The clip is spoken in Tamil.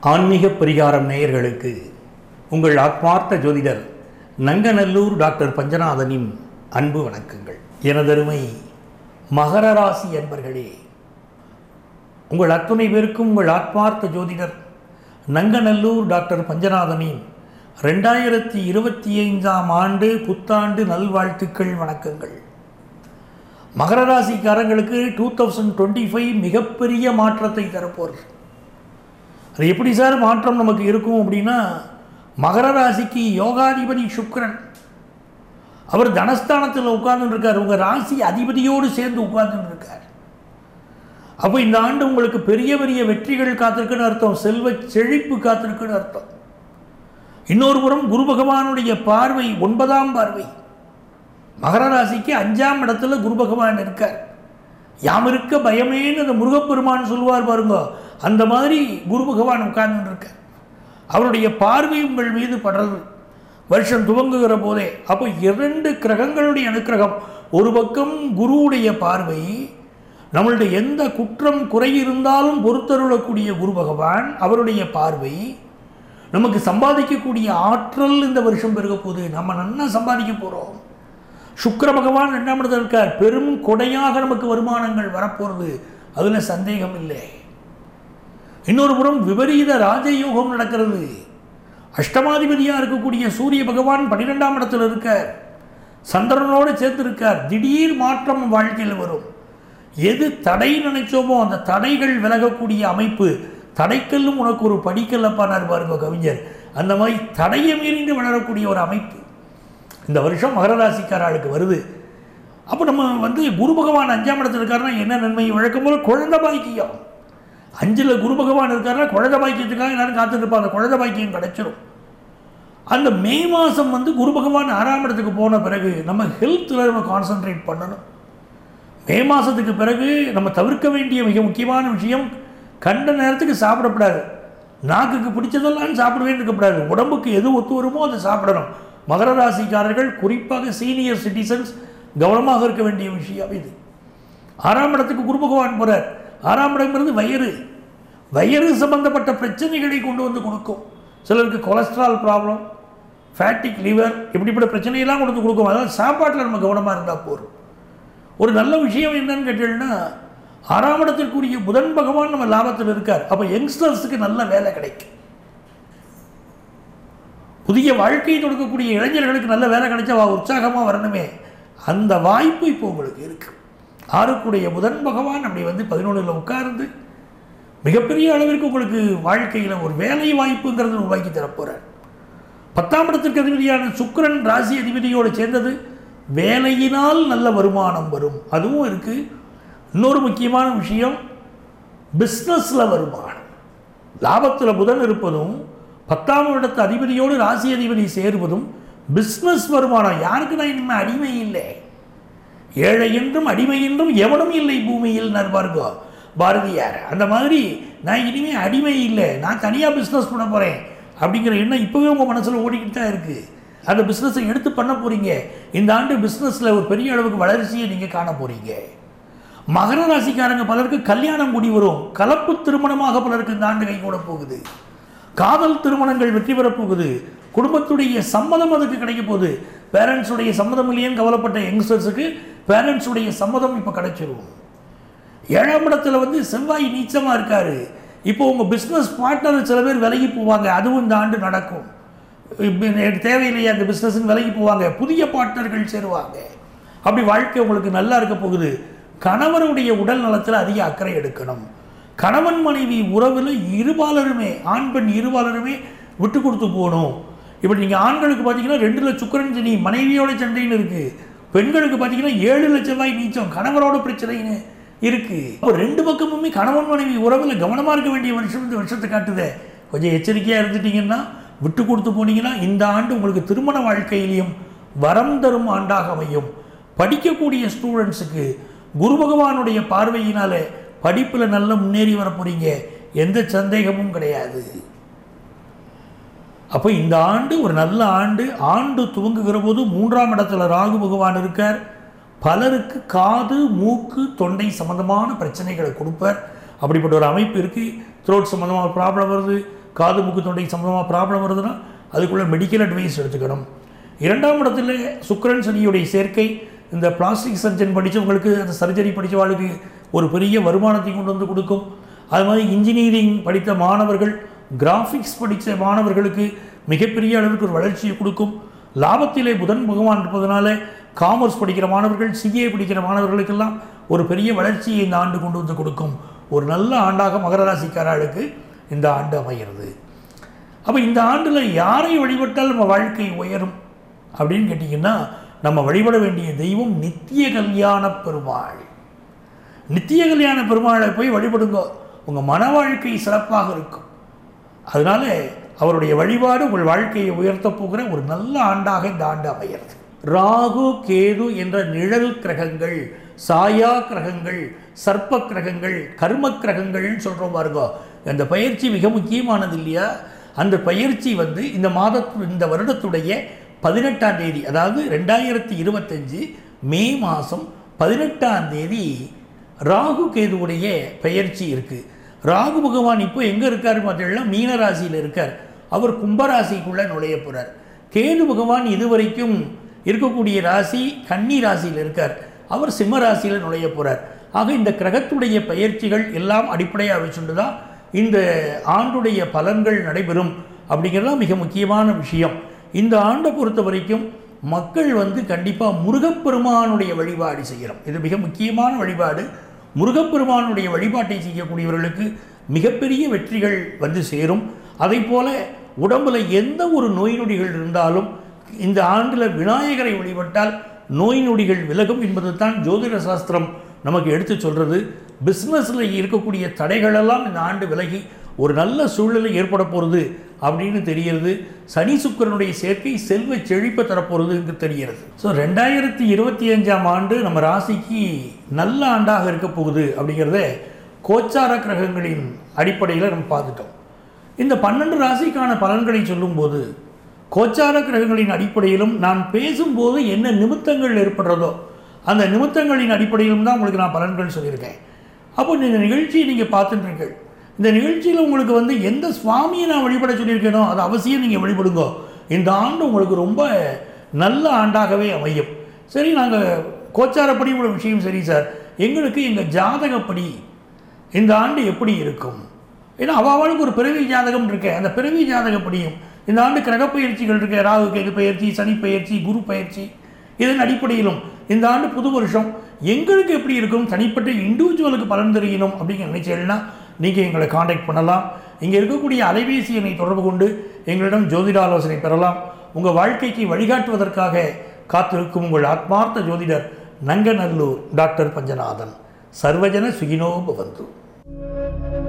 ஆன்மீக பரிகாரம் நேயர்களுக்கு உங்கள் ஆத்மார்த்த ஜோதிடர் நங்கநல்லூர் டாக்டர் பஞ்சநாதனின் அன்பு வணக்கங்கள். எனதருமை மகர ராசி அன்பர்களே, உங்கள் அத்துணை பேருக்கும் உங்கள் ஆத்மார்த்த ஜோதிடர் நங்கநல்லூர் டாக்டர் பஞ்சநாதனின் 2025 ஆண்டு புத்தாண்டு நல்வாழ்த்துக்கள், வணக்கங்கள். மகர ராசிக்காரங்களுக்கு 2025 மிகப்பெரிய மாற்றத்தை தரப்போகிறது. அது எப்படி சார் மாற்றம் நமக்கு இருக்கும் அப்படின்னா, மகர ராசிக்கு யோகாதிபதி சுக்கிரன், அவர் தனஸ்தானத்தில் உட்கார்ந்துருக்கார். உங்கள் ராசி அதிபதியோடு சேர்ந்து உட்கார்ந்துருக்கார். அப்போ இந்த ஆண்டு உங்களுக்கு பெரிய பெரிய வெற்றிகள் காத்திருக்குன்னு அர்த்தம், செல்வ செழிப்பு காத்திருக்குன்னு அர்த்தம். இன்னொரு புறம் குரு பகவானுடைய பார்வை 9ஆம் பார்வை, மகர ராசிக்கு 5ஆம் இடத்துல குரு பகவான் இருக்கார். யாம் இருக்க பயமேன்னு அந்த முருகப்பெருமான் சொல்லுவார் பாருங்க, அந்த மாதிரி குரு பகவான் உட்கார்ந்து இருக்கார். அவருடைய பார்வை உங்கள் மீது படுறது வருஷம் துவங்குகிற போதே. அப்போ 2 கிரகங்களுடைய அனுக்கிரகம். ஒரு பக்கம் குருவுடைய பார்வை, நம்மளுடைய எந்த குற்றம் குறை இருந்தாலும் பொறுத்தருளக்கூடிய குரு பகவான் அவருடைய பார்வை, நமக்கு சம்பாதிக்கக்கூடிய ஆற்றல் இந்த வருஷம் பெருக போகுது. நம்ம நல்லா சம்பாதிக்க போகிறோம். சுக்கிர பகவான் 2ஆம் இடத்தில் இருக்கார். பெரும் கொடையாக நமக்கு வருமானங்கள் வரப்போகிறது, அதில் சந்தேகம் இல்லை. இன்னொரு புறம் விபரீத ராஜயோகம் நடக்கிறது. அஷ்டமாதிபதியாக இருக்கக்கூடிய சூரிய பகவான் 12ஆம் இடத்தில் இருக்கார், சந்திரனோடு சேர்த்து இருக்கார். திடீர் மாற்றம் வாழ்க்கையில் வரும். எது தடை நினைச்சோமோ அந்த தடைகள் விலகக்கூடிய அமைப்பு. தடைக்கல்லும் உனக்கு ஒரு படிக்கல்லப்பானார் பாருங்க கவிஞர், அந்த மாதிரி தடையை மீறிந்து வளரக்கூடிய ஒரு அமைப்பு இந்த வருஷம் மகர ராசிக்காரர்களுக்கு வருது. அப்போ நம்ம குரு பகவான் 5ஆம் இடத்துல இருக்காருன்னா என்ன நன்மை? வழக்கம் போல் குழந்தை பாக்கியம். 5ல் குரு பகவான் இருக்காருன்னா குழந்தை பாக்கியத்துக்காக எல்லாரும் காத்துட்டு அந்த குழந்தை பாக்கியம் கிடைச்சிடும். அந்த மே மாதம் குரு பகவான் 6ஆம் இடத்துக்கு போன பிறகு நம்ம ஹெல்த்தில் நம்ம கான்சன்ட்ரேட் பண்ணணும். மே மாதத்துக்கு பிறகு நம்ம தவிர்க்க வேண்டிய மிக முக்கியமான விஷயம், கண்ட நேரத்துக்கு சாப்பிடக்கூடாது. நாக்குக்கு பிடிச்சதெல்லாம் சாப்பிடவே இருக்கக்கூடாது. உடம்புக்கு எது ஒத்து வருமோ அதை சாப்பிடணும். மகர ராசிக்காரர்கள், குறிப்பாக சீனியர் சிட்டிசன்ஸ் கவனமாக இருக்க வேண்டிய விஷயம் இது. 6ஆம் இடத்துக்கு குரு பகவான் போகிறார். 6ஆம் இடம்ங்கிறது வயிறு சம்பந்தப்பட்ட பிரச்சனைகளை கொண்டு வந்து கொடுக்கும். சிலருக்கு கொலஸ்ட்ரால் ப்ராப்ளம், ஃபேட்டிக் லிவர், இப்படிப்பட்ட பிரச்சனையெல்லாம் கொண்டு வந்து கொடுக்கும். அதாவது சாப்பாட்டில் நம்ம கவனமாக இருந்தால் போதும். ஒரு நல்ல விஷயம் என்னன்னு கேட்டீங்கன்னா, 6ஆம் இடத்திற்குரிய புதன் பகவான் நம்ம லாபத்தில் இருக்கார். அப்போ யங்ஸ்டர்ஸுக்கு நல்ல வேலை கிடைக்கும். புதிய வாழ்க்கையை தொடங்கக்கூடிய இளைஞர்களுக்கு நல்ல வேலை கிடைச்சா உற்சாகமாக வரணுமே, அந்த வாய்ப்பு இப்போ உங்களுக்கு இருக்குது. 6க்குடைய புதன் பகவான் அப்படி 11ல் உட்கார்ந்து மிகப்பெரிய அளவிற்கு உங்களுக்கு வாழ்க்கையில் ஒரு வேலை வாய்ப்புங்கிறது உருவாக்கி தரப்போகிறார். 10ஆம் இடத்திற்கு அதிபதியான சுக்கிரன் ராசி அதிபதியோடு சேர்ந்தது, வேலையினால் நல்ல வருமானம் வரும், அதுவும் இருக்குது. இன்னொரு முக்கியமான விஷயம், பிஸ்னஸில் வருமானம். லாபத்தில் புதன் இருப்பதும் 10ஆம் இடத்து அதிபதியோடு ராசி அதிபதி சேருவதும் பிஸ்னஸ் வருமானம். யாருக்கு நான் இனிமேல் அடிமை இல்லை, ஏழை என்றும் அடிமை என்றும் எவனும் இல்லை பூமியில் நர்பார்கோ பாரதியார். அந்த மாதிரி நான் இனிமேல் அடிமை இல்லை, நான் தனியாக பிஸ்னஸ் பண்ண போகிறேன் அப்படிங்கிற எண்ணம் இப்போவே உங்கள் மனசில் ஓடிக்கிட்டு தான் இருக்குது. அந்த பிஸ்னஸை எடுத்து பண்ண போகிறீங்க. இந்த ஆண்டு பிஸ்னஸில் ஒரு பெரிய அளவுக்கு வளர்ச்சியை நீங்கள் காண போகிறீங்க. மகர ராசிக்காரங்க பலருக்கு கல்யாணம் கூடி வரும். கலப்பு திருமணமாக பலருக்கு இந்த ஆண்டு கை கூட போகுது. காதல் திருமணங்கள் வெற்றி பெறப்போகுது. குடும்பத்துடைய சம்மதம் அதுக்கு கிடைக்க போகுது. பேரண்ட்ஸுடைய சம்மதம் இல்லையேன்னு கவலைப்பட்ட யங்ஸ்டர்ஸுக்கு பேரண்ட்ஸுடைய சம்மதம் இப்போ கிடைச்சிடும். 7ஆம் இடத்துல செவ்வாய் நீச்சமாக இருக்கார். இப்போ உங்கள் பிஸ்னஸ் பார்ட்னர் சில பேர் விலகி போவாங்க, அதுவும் இந்த ஆண்டு நடக்கும். தேவையில்லையே அந்த பிஸ்னஸுன்னு விலகி போவாங்க, புதிய பார்ட்னர்கள் சேருவாங்க. அப்படி வாழ்க்கை உங்களுக்கு நல்லா இருக்க போகுது. கணவருடைய உடல் நலத்தில் அதிக அக்கறை எடுக்கணும். கணவன் மனைவி உறவில் இருபாலருமே, ஆண் பெண் இருபாலருமே விட்டு கொடுத்து போகணும். இப்படி நீங்கள் ஆண்களுக்கு பார்த்தீங்கன்னா 2ல் சுக்கிரன் சனி மனைவியோட சண்டைன்னு இருக்குது. பெண்களுக்கு பார்த்தீங்கன்னா 7ல் செவ்வாய் நீச்சம் கணவரோட பிரச்சனைன்னு இருக்குது. அப்போ 2 பக்கமுமே கணவன் மனைவி உறவில் கவனமாக இருக்க வேண்டிய வருஷம் இந்த வருஷத்தை காட்டுதே. கொஞ்சம் எச்சரிக்கையாக இருந்துட்டீங்கன்னா, விட்டு கொடுத்து போனீங்கன்னா இந்த ஆண்டு உங்களுக்கு திருமண வாழ்க்கையிலையும் வரம் தரும் ஆண்டாக அமையும். படிக்கக்கூடிய ஸ்டூடெண்ட்ஸுக்கு குரு பகவானுடைய பார்வையினால படிப்பில் நல்ல முன்னேறி வர போகிறீங்க, எந்த சந்தேகமும் கிடையாது. அப்போ இந்த ஆண்டு ஒரு நல்ல ஆண்டு துவங்குகிற போது 3ஆம் இடத்துல ராகு பகவான் இருக்கார். பலருக்கு காது மூக்கு தொண்டை சம்பந்தமான பிரச்சனைகளை கொடுப்பார். அப்படிப்பட்ட ஒரு அமைப்பு இருக்குது. த்ரோட் சம்மந்தமாக ப்ராப்ளம் வருது, காது மூக்கு தொண்டை சம்பந்தமாக ப்ராப்ளம் வருதுன்னா அதுக்குள்ளே மெடிக்கல் அட்வைஸ் எடுத்துக்கணும். 2ஆம் இடத்துல சுக்கிரன் சனியுடைய சேர்க்கை இந்த பிளாஸ்டிக் சர்ஜன் படித்தவங்களுக்கு, அந்த சர்ஜரி படித்தவர்களுக்கு ஒரு பெரிய வருமானத்தை கொண்டு வந்து கொடுக்கும். அது மாதிரி இன்ஜினியரிங் படித்த மாணவர்கள், கிராஃபிக்ஸ் படித்த மாணவர்களுக்கு மிகப்பெரிய அளவுக்கு ஒரு வளர்ச்சியை கொடுக்கும். லாபத்திலே புதன் பகவான் இருப்பதனால காமர்ஸ் படிக்கிற மாணவர்கள், சிஏ படிக்கிற மாணவர்களுக்கெல்லாம் ஒரு பெரிய வளர்ச்சியை இந்த ஆண்டு கொண்டு வந்து கொடுக்கும். ஒரு நல்ல ஆண்டாக மகர ராசிக்காரர்களுக்கு இந்த ஆண்டு அமைகிறது. அப்போ இந்த ஆண்டில் யாரை வழிபட்டால் நம்ம வாழ்க்கை உயரும் அப்படின்னு கேட்டிங்கன்னா, நம்ம வழிபட வேண்டிய தெய்வம் நித்திய கல்யாண பெருமாள். நித்திய கல்யாண பெருமாளை போய் வழிபடுங்க, உங்கள் மன வாழ்க்கை சிறப்பாக இருக்கும். அதனால அவருடைய வழிபாடு உங்கள் வாழ்க்கையை உயர்த்தப் போகிற ஒரு நல்ல ஆண்டாக இந்த ஆண்டு அமைகிறது. ராகு கேது என்ற நிழல் கிரகங்கள், சாயா கிரகங்கள், சர்ப்ப கிரகங்கள், கர்ம கிரகங்கள்னு சொல்கிறோம் பாருங்க. அந்த பயிற்சி மிக முக்கியமானது இல்லையா? அந்த பயிற்சி இந்த வருடத்துடைய 18ஆம் தேதி, அதாவது 2025 மே மாதம் 18ஆம் தேதி ராகு கேதுவுடைய பயிற்சி இருக்குது. ராகு பகவான் இப்போ எங்கே இருக்கார் பார்த்தீங்கன்னா, மீன ராசியில் இருக்கார். அவர் கும்பராசிக்குள்ளே நுழைய போகிறார். கேது பகவான் இதுவரைக்கும் இருக்கக்கூடிய ராசி கன்னி ராசியில் இருக்கார். அவர் சிம்ம ராசியில் நுழைய போகிறார். ஆக இந்த கிரகத்துடைய பயிற்சிகள் எல்லாம் அடிப்படையாக வச்சுட்டு தான் இந்த ஆண்டுடைய பலன்கள் நடைபெறும் அப்படிங்கிறதான் மிக முக்கியமான விஷயம். இந்த ஆண்டை பொறுத்த வரைக்கும் மக்கள் கண்டிப்பாக முருகப்பெருமானுடைய வழிபாடு செய்கிறோம். இது மிக முக்கியமான வழிபாடு. முருகப்பெருமானுடைய வழிபாட்டை செய்யக்கூடியவர்களுக்கு மிகப்பெரிய வெற்றிகள் சேரும். அதை போல உடம்பில் எந்த ஒரு நோய் நொடிகள் இருந்தாலும் இந்த ஆண்டில் விநாயகரை வழிபட்டால் நோய் நொடிகள் விலகும் என்பது தான் ஜோதிட சாஸ்திரம் நமக்கு எடுத்து சொல்கிறது. பிஸ்னஸில் இருக்கக்கூடிய தடைகளெல்லாம் இந்த ஆண்டு விலகி ஒரு நல்ல சூழ்நிலை ஏற்பட போகிறது அப்படின்னு தெரிகிறது. சனி சுக்கிரனுடைய சேர்க்கை செல்வ செழிப்பை தரப்போகிறதுன்னு தெரிகிறது. ஸோ 2025ஆம் ஆண்டு நம்ம ராசிக்கு நல்ல ஆண்டாக இருக்க போகுது அப்படிங்கிறத கோச்சார கிரகங்களின் அடிப்படையில் நம்ம பார்த்துட்டோம். இந்த 12 ராசிக்கான பலன்களை சொல்லும்போது கோச்சார கிரகங்களின் அடிப்படையிலும் நான் பேசும்போது என்ன நிமித்தங்கள் ஏற்படுறதோ அந்த நிமித்தங்களின் அடிப்படையிலும் தான் உங்களுக்கு நான் பலன்கள் சொல்லியிருக்கேன். அப்போ இந்த நிகழ்ச்சியை நீங்கள் பார்த்துட்டுருங்கள். இந்த நிகழ்ச்சியில் உங்களுக்கு எந்த சுவாமியை நான் வழிபட சொல்லியிருக்கேனோ அதை அவசியம் நீங்கள் வழிபடுங்க. இந்த ஆண்டு உங்களுக்கு ரொம்ப நல்ல ஆண்டாகவே அமையும். சரி, நாங்கள் கோச்சாரப்படி உள்ள விஷயம் சரி சார், எங்களுக்கு எங்கள் ஜாதகப்படி இந்த ஆண்டு எப்படி இருக்கும்? ஏன்னா அவளுக்கு ஒரு பிறவி ஜாதகம் இருக்கு. அந்த பிறவி ஜாதகப்படியும் இந்த ஆண்டு கிரகப்பயிற்சிகள் இருக்கு. ராகு கேது பயிற்சி, சனி பயிற்சி, குரு பயிற்சி, இதன் அடிப்படையிலும் இந்த ஆண்டு புது வருஷம் எங்களுக்கு எப்படி இருக்கும், தனிப்பட்ட இண்டிவிஜுவலுக்கு பலன் தெரியணும் அப்படிங்கிற நினைச்சீங்கன்னா நீங்கள் எங்களை காண்டாக்ட் பண்ணலாம். இங்கே இருக்கக்கூடிய அலைபேசி எண்ணை தொடர்பு கொண்டு எங்களிடம் ஜோதிட ஆலோசனை பெறலாம். உங்கள் வாழ்க்கைக்கு வழிகாட்டுவதற்காக காத்திருக்கும் உங்கள் ஆத்மார்த்த ஜோதிடர் நங்கநல்லூர் டாக்டர் பஞ்சநாதன். சர்வஜன சுகினோ பவந்து.